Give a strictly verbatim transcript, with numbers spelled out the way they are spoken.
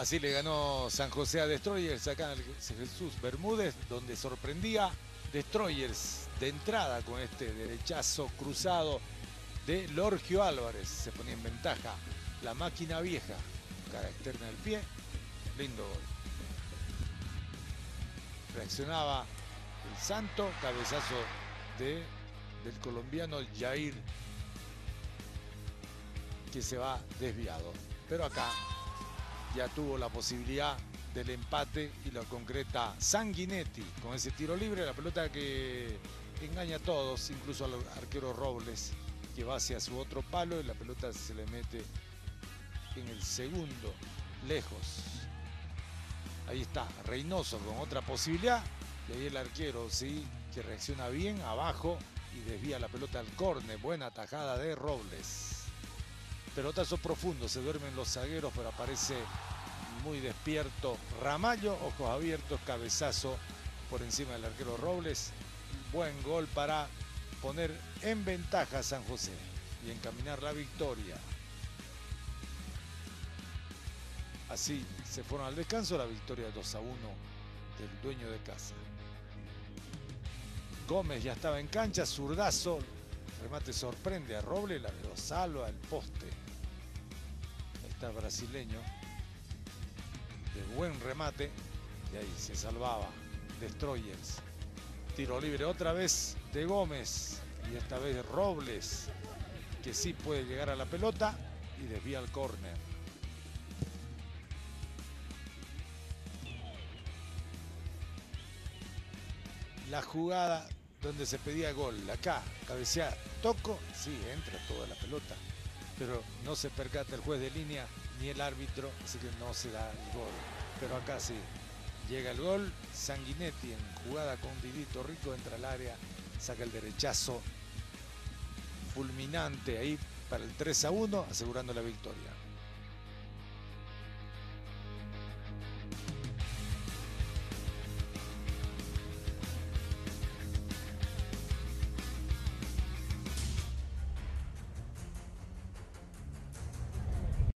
Así le ganó San José a Destroyers acá en el Jesús Bermúdez, donde sorprendía Destroyers de entrada con este derechazo cruzado de Lorgio Álvarez. Se ponía en ventaja la máquina vieja, cara externa del pie, lindo gol. Reaccionaba el Santo, cabezazo de, del colombiano Jair, que se va desviado. Pero acá ya tuvo la posibilidad del empate y lo concreta Sanguinetti con ese tiro libre, la pelota que engaña a todos, incluso al arquero Robles, que va hacia su otro palo y la pelota se le mete en el segundo, lejos. Ahí está Reynoso con otra posibilidad y ahí el arquero, sí, que reacciona bien abajo y desvía la pelota al córner. Buena tajada de Robles. Pelotazo profundo, se duermen los zagueros, pero aparece muy despierto Ramallo, ojos abiertos, cabezazo por encima del arquero Robles. Buen gol para poner en ventaja a San José y encaminar la victoria. Así se fueron al descanso, la victoria dos a uno del dueño de casa. Gómez ya estaba en cancha, zurdazo, remate sorprende a Robles, la lo salva el poste. Está el brasileño, de buen remate, y ahí se salvaba Destroyers. Tiro libre otra vez de Gómez, y esta vez Robles, que sí puede llegar a la pelota y desvía el córner. La jugada donde se pedía gol, acá, cabecea, toco, sí, entra toda la pelota, pero no se percata el juez de línea ni el árbitro, así que no se da el gol. Pero acá sí, llega el gol, Sanguinetti en jugada con Didito Rico, entra al área, saca el derechazo fulminante ahí para el tres a uno, asegurando la victoria.